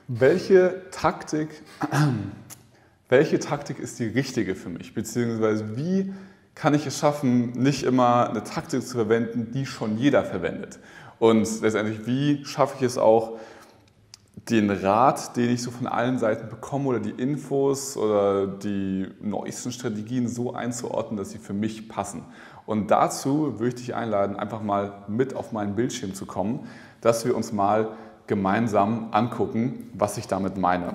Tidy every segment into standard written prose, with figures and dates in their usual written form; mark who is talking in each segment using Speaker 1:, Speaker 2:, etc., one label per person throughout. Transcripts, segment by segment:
Speaker 1: Welche Taktik, welche Taktik ist die richtige für mich? Beziehungsweise wie kann ich es schaffen, nicht immer eine Taktik zu verwenden, die schon jeder verwendet? Und letztendlich, wie schaffe ich es auch, den Rat, den ich so von allen Seiten bekomme oder die Infos oder die neuesten Strategien so einzuordnen, dass sie für mich passen? Und dazu würde ich dich einladen, einfach mal mit auf meinen Bildschirm zu kommen, dass wir uns mal gemeinsam angucken, was ich damit meine.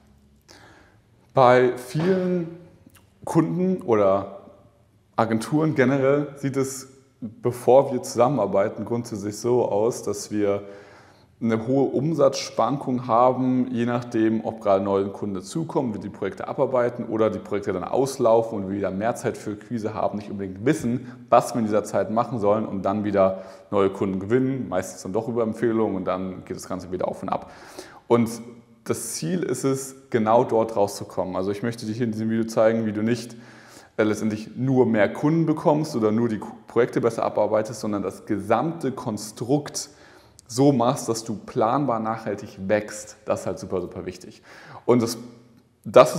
Speaker 1: Bei vielen Kunden oder Agenturen generell sieht es, bevor wir zusammenarbeiten, grundsätzlich so aus, dass wir eine hohe Umsatzschwankung haben, je nachdem, ob gerade neue Kunden dazukommen, wir die Projekte abarbeiten oder die Projekte dann auslaufen und wir wieder mehr Zeit für Akquise haben, nicht unbedingt wissen, was wir in dieser Zeit machen sollen und dann wieder neue Kunden gewinnen, meistens dann doch über Empfehlungen und dann geht das Ganze wieder auf und ab. Und das Ziel ist es, genau dort rauszukommen. Also ich möchte dir hier in diesem Video zeigen, wie du nicht letztendlich nur mehr Kunden bekommst oder nur die Projekte besser abarbeitest, sondern das gesamte Konstrukt so machst, dass du planbar nachhaltig wächst. Das ist halt super, super wichtig. Und das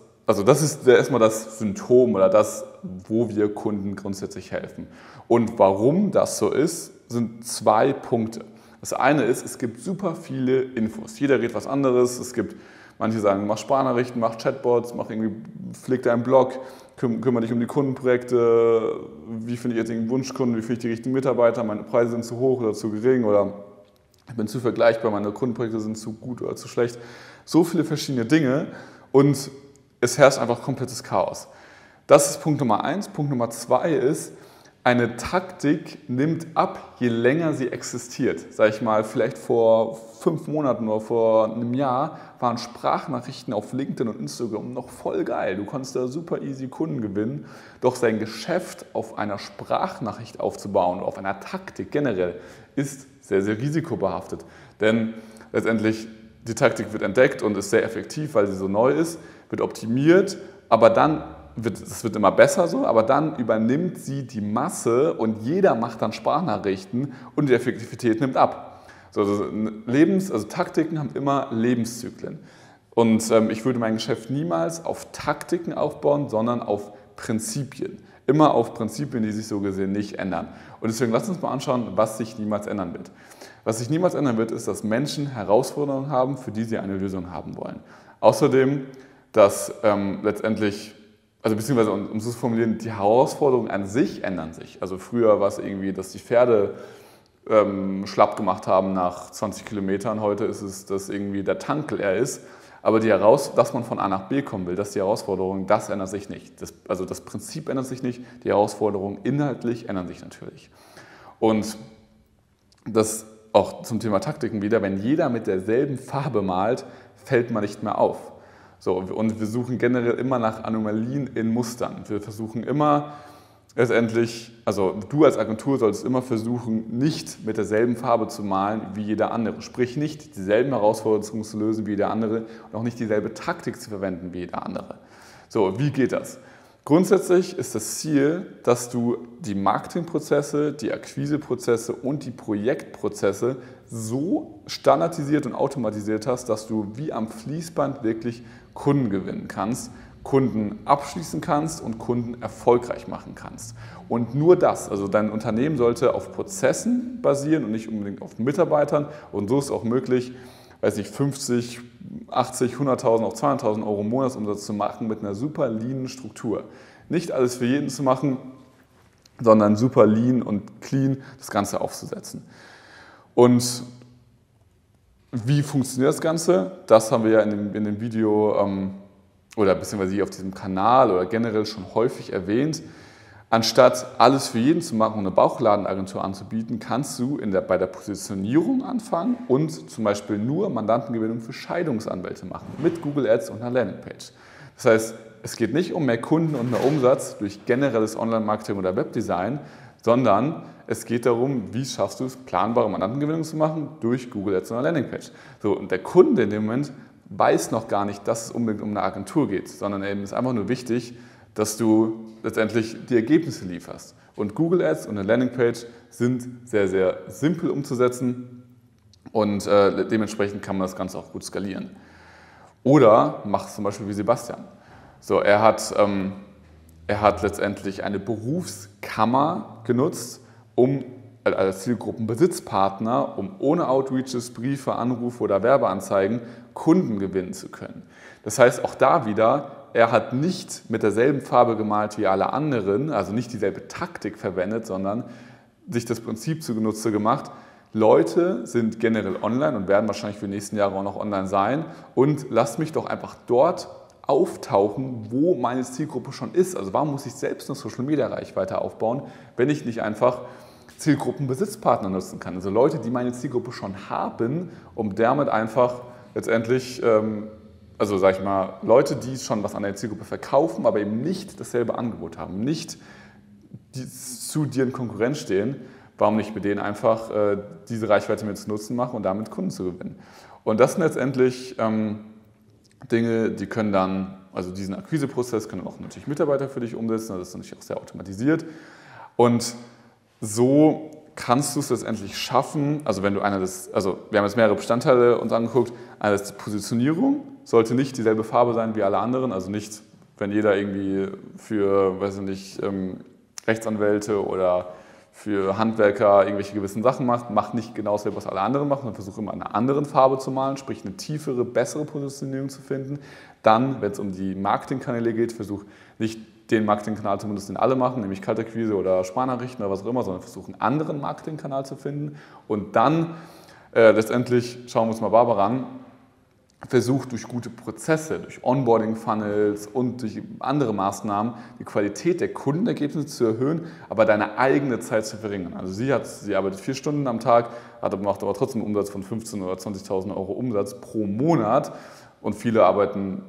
Speaker 1: ist erstmal das Symptom oder das, wo wir Kunden grundsätzlich helfen. Und warum das so ist, sind zwei Punkte. Das eine ist, es gibt super viele Infos. Jeder redet was anderes. Es gibt, manche sagen, mach Sprachnachrichten, mach Chatbots, pfleg deinen Blog, kümmere dich um die Kundenprojekte, wie finde ich jetzt den Wunschkunden, wie finde ich die richtigen Mitarbeiter, meine Preise sind zu hoch oder zu gering oder ich bin zu vergleichbar, meine Kundenprojekte sind zu gut oder zu schlecht. So viele verschiedene Dinge und es herrscht einfach komplettes Chaos. Das ist Punkt Nummer 1. Punkt Nummer 2 ist, eine Taktik nimmt ab, je länger sie existiert. Sag ich mal, vielleicht vor 5 Monaten oder vor einem Jahr waren Sprachnachrichten auf LinkedIn und Instagram noch voll geil. Du konntest da super easy Kunden gewinnen. Doch sein Geschäft auf einer Sprachnachricht aufzubauen oder auf einer Taktik generell ist sehr, sehr risikobehaftet. Denn letztendlich die Taktik wird entdeckt und ist sehr effektiv, weil sie so neu ist, wird optimiert, aber dann es wird immer besser so, aber dann übernimmt sie die Masse und jeder macht dann Sprachnachrichten und die Effektivität nimmt ab. Also Taktiken haben immer Lebenszyklen. Und ich würde mein Geschäft niemals auf Taktiken aufbauen, sondern auf Prinzipien. Immer auf Prinzipien, die sich so gesehen nicht ändern. Und deswegen lass uns mal anschauen, was sich niemals ändern wird. Was sich niemals ändern wird, ist, dass Menschen Herausforderungen haben, für die sie eine Lösung haben wollen. Außerdem, dass letztendlich, also beziehungsweise um es zu formulieren, die Herausforderungen an sich ändern sich. Also früher war es irgendwie, dass die Pferde schlapp gemacht haben nach 20 Kilometern. Heute ist es, dass irgendwie der Tank leer ist. Aber dass man von A nach B kommen will, das ist die Herausforderung, das ändert sich nicht. Das Prinzip ändert sich nicht, die Herausforderungen inhaltlich ändern sich natürlich. Und das auch zum Thema Taktiken wieder, wenn jeder mit derselben Farbe malt, fällt man nicht mehr auf. So, und wir suchen generell immer nach Anomalien in Mustern. Wir versuchen immer letztendlich, also du als Agentur solltest immer versuchen, nicht mit derselben Farbe zu malen wie jeder andere. Sprich nicht dieselben Herausforderungen zu lösen wie jeder andere und auch nicht dieselbe Taktik zu verwenden wie jeder andere. So, wie geht das? Grundsätzlich ist das Ziel, dass du die Marketingprozesse, die Akquiseprozesse und die Projektprozesse so standardisiert und automatisiert hast, dass du wie am Fließband wirklich Kunden gewinnen kannst, Kunden abschließen kannst und Kunden erfolgreich machen kannst. Und nur das, also dein Unternehmen sollte auf Prozessen basieren und nicht unbedingt auf Mitarbeitern. Und so ist auch möglich, 50, 80, 100.000, auch 200.000 Euro Monatsumsatz zu machen mit einer super leanen Struktur. Nicht alles für jeden zu machen, sondern super lean und clean das Ganze aufzusetzen. Und wie funktioniert das Ganze? Das haben wir ja in dem Video oder beziehungsweise hier auf diesem Kanal oder generell schon häufig erwähnt. Anstatt alles für jeden zu machen und eine Bauchladenagentur anzubieten, kannst du bei der Positionierung anfangen und zum Beispiel nur Mandantengewinnung für Scheidungsanwälte machen mit Google Ads und einer Landingpage. Das heißt, es geht nicht um mehr Kunden und mehr Umsatz durch generelles Online-Marketing oder Webdesign, sondern es geht darum, wie schaffst du es, planbare Mandantengewinnung zu machen durch Google Ads und eine Landingpage. So, und der Kunde in dem Moment weiß noch gar nicht, dass es unbedingt um eine Agentur geht, sondern eben ist einfach nur wichtig, dass du letztendlich die Ergebnisse lieferst. Und Google Ads und eine Landingpage sind sehr, sehr simpel umzusetzen Und dementsprechend kann man das Ganze auch gut skalieren. Oder mach es zum Beispiel wie Sebastian. So, er hat letztendlich eine Berufskammer genutzt, um als Zielgruppenbesitzpartner, um ohne Outreaches, Briefe, Anrufe oder Werbeanzeigen Kunden gewinnen zu können. Das heißt, auch da wieder, er hat nicht mit derselben Farbe gemalt wie alle anderen, also nicht dieselbe Taktik verwendet, sondern sich das Prinzip zunutze gemacht. Leute sind generell online und werden wahrscheinlich für die nächsten Jahre auch noch online sein und lasst mich doch einfach dort auftauchen, wo meine Zielgruppe schon ist. Also warum muss ich selbst eine Social-Media-Reichweite aufbauen, wenn ich nicht einfach Zielgruppenbesitzpartner nutzen kann? Also Leute, die meine Zielgruppe schon haben, um damit einfach letztendlich, also sag ich mal, Leute, die schon was an der Zielgruppe verkaufen, aber eben nicht dasselbe Angebot haben, nicht zu dir in Konkurrenz stehen, warum nicht mit denen einfach diese Reichweite mit zu nutzen machen und damit Kunden zu gewinnen. Und das sind letztendlich Dinge, die können dann, also diesen Akquiseprozess können auch natürlich Mitarbeiter für dich umsetzen, das ist natürlich auch sehr automatisiert. Und so kannst du es letztendlich schaffen, also wenn du wir haben jetzt mehrere Bestandteile uns angeguckt, eine ist die Positionierung, sollte nicht dieselbe Farbe sein wie alle anderen, also nicht, wenn jeder irgendwie für, weiß ich nicht, Rechtsanwälte oder für Handwerker irgendwelche gewissen Sachen macht nicht genau dasselbe, was alle anderen machen, sondern versuche immer eine andere Farbe zu malen, sprich eine tiefere, bessere Positionierung zu finden. Dann, wenn es um die Marketingkanäle geht, versuche nicht den Marketingkanal zu benutzen, den alle machen, nämlich Kaltakquise oder Sparnachrichten oder was auch immer, sondern versuche einen anderen Marketingkanal zu finden. Und dann letztendlich, schauen wir uns mal Barbara an, versucht durch gute Prozesse, durch Onboarding-Funnels und durch andere Maßnahmen die Qualität der Kundenergebnisse zu erhöhen, aber deine eigene Zeit zu verringern. Also sie arbeitet 4 Stunden am Tag, macht aber trotzdem einen Umsatz von 15.000 oder 20.000 Euro Umsatz pro Monat und viele arbeiten,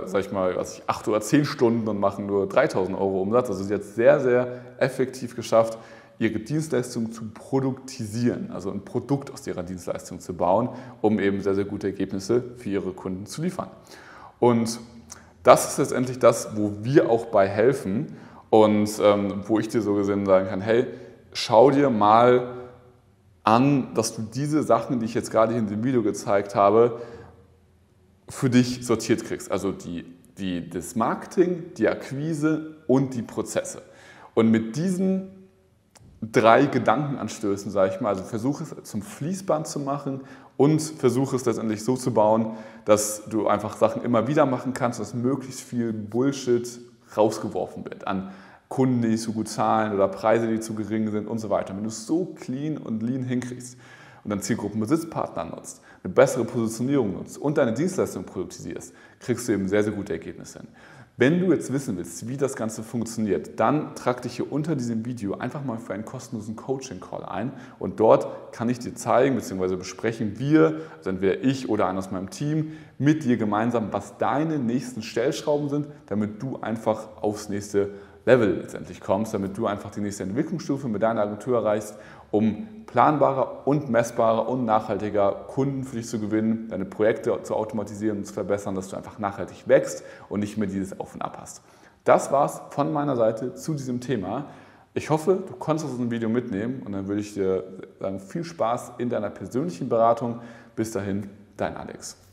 Speaker 1: 8 oder 10 Stunden und machen nur 3.000 Euro Umsatz. Also sie hat es sehr, sehr effektiv geschafft, ihre Dienstleistung zu produktisieren, also ein Produkt aus ihrer Dienstleistung zu bauen, um eben sehr, sehr gute Ergebnisse für ihre Kunden zu liefern. Und das ist letztendlich das, wo wir auch bei helfen und wo ich dir so gesehen sagen kann, hey, schau dir mal an, dass du diese Sachen, die ich jetzt gerade hier in dem Video gezeigt habe, für dich sortiert kriegst. Also das Marketing, die Akquise und die Prozesse. Und mit diesen 3 Gedankenanstößen, sage ich mal, also versuche es zum Fließband zu machen und versuche es letztendlich so zu bauen, dass du einfach Sachen immer wieder machen kannst, dass möglichst viel Bullshit rausgeworfen wird an Kunden, die nicht so gut zahlen oder Preise, die zu gering sind und so weiter. Wenn du es so clean und lean hinkriegst und dann Zielgruppenbesitzpartner nutzt, eine bessere Positionierung nutzt und deine Dienstleistung produktisierst, kriegst du eben sehr, sehr gute Ergebnisse hin. Wenn du jetzt wissen willst, wie das Ganze funktioniert, dann trag dich hier unter diesem Video einfach mal für einen kostenlosen Coaching-Call ein und dort kann ich dir zeigen bzw. besprechen wir, also entweder ich oder einer aus meinem Team, mit dir gemeinsam, was deine nächsten Stellschrauben sind, damit du einfach aufs nächste Level letztendlich kommst, damit du einfach die nächste Entwicklungsstufe mit deiner Agentur erreichst, um planbarer und messbarer und nachhaltiger Kunden für dich zu gewinnen, deine Projekte zu automatisieren und zu verbessern, dass du einfach nachhaltig wächst und nicht mehr dieses Auf und Ab hast. Das war's von meiner Seite zu diesem Thema. Ich hoffe, du konntest aus diesem Video mitnehmen und dann würde ich dir sagen, viel Spaß in deiner persönlichen Beratung. Bis dahin, dein Alex.